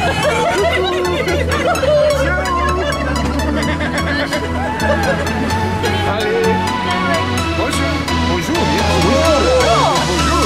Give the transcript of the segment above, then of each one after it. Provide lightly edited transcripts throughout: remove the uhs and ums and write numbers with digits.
Allez. Bonjour. Bonjour. Bonjour. Bonjour.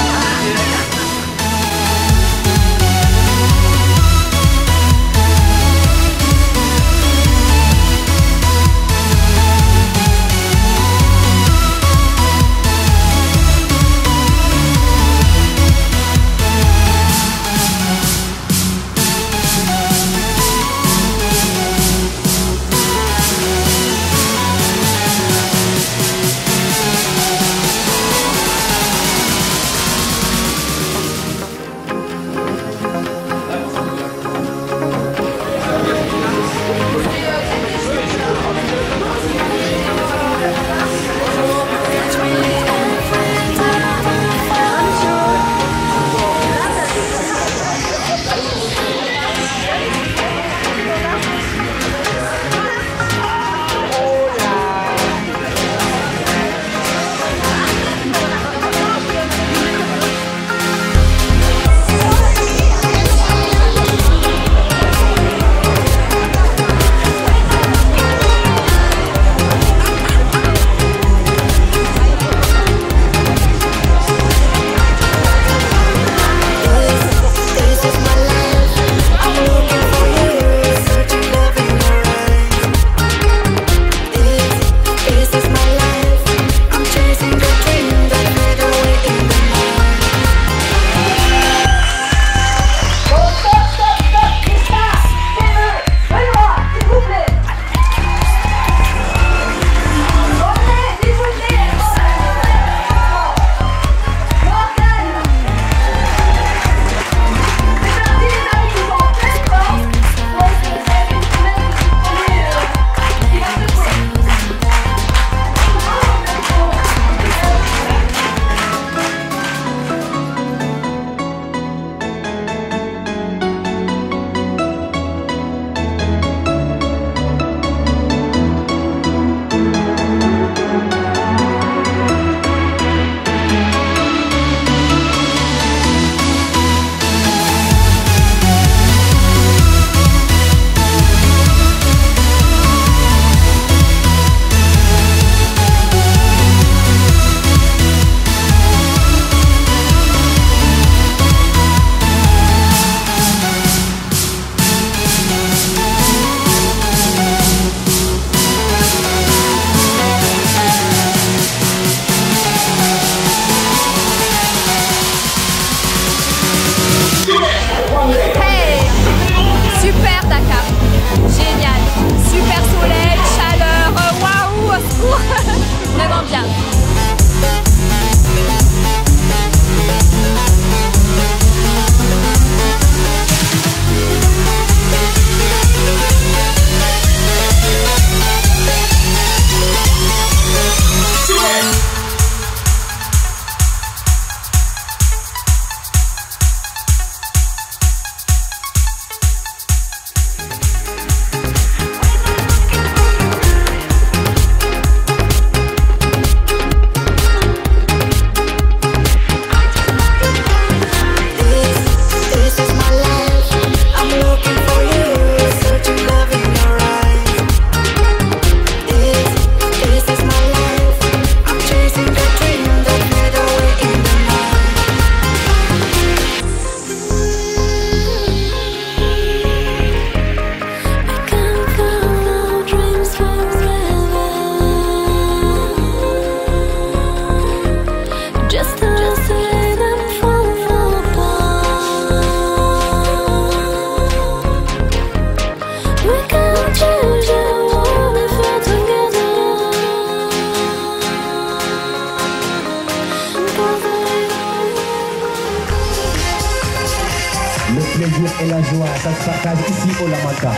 plaisir et la joie. Ça se partage ici au Lamanta.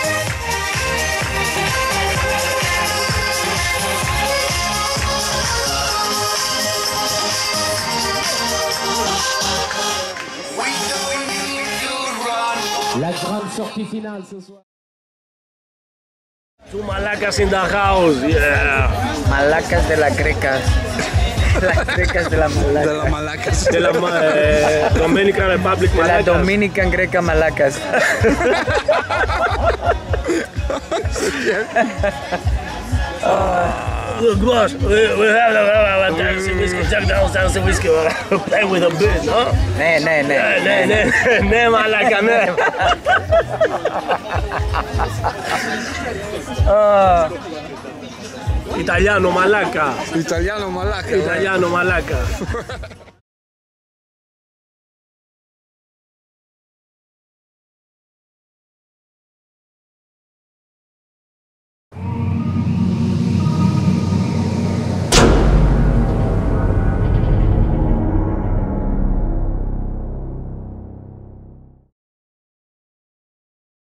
La grande sortie finale ce soir. Two Malacas in the house, yeah. Malacas de la Greca. Las grecas de la Malaca. De las Malacas. De la Dominican Republic De la Malacas. Dominican Greca Malacas. Look, boss, we have some whiskey, Jack Daniels some whiskey, play with a bit, no? Ne Malaca, ne. Italiano Malaca. Italiano Malaca. Italiano Malaca.